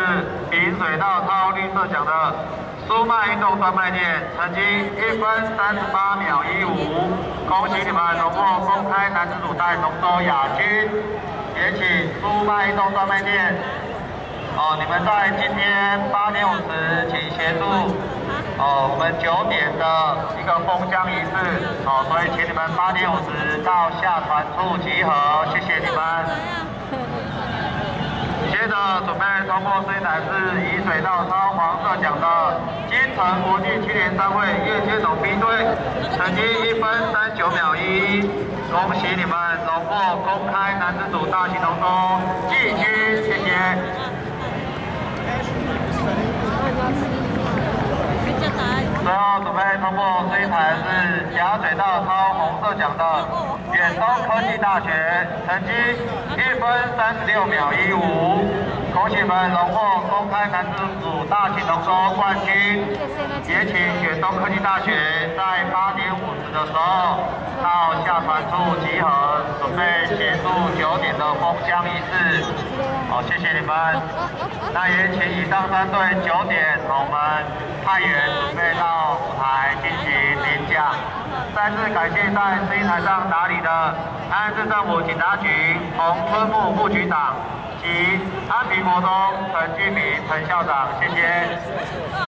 平水道超绿色奖的苏曼运动专卖店，成绩1分38秒15，恭喜你们荣获公开男子组带龙舟亚军。也请苏曼运动专卖店，你们在今天8点50，请协助我们9点的一个封箱仪式，所以请你们8点50到下船处集合，谢谢你们。接着准备通过这一台是以水道超黄色奖的金城国际青年商会业界总 B 队，成绩1分39秒11，恭喜你们荣获公开男子组大型龙舟季军，谢谢。最后准备通过这一台是甲水道超红色奖的远东科技大学，成绩1分36秒15，恭喜们荣获公开男子组大型龙舟冠军。也请远东科技大学在8点50的时候到下船处集合，准备协助9点的封箱仪式。谢谢你们。那也请以上3队9点我们派员准备到舞台进行领奖。再次感谢在这一台上打理的安安市政府警察局洪春木副局长及安平国中陈俊明陈校长，谢谢。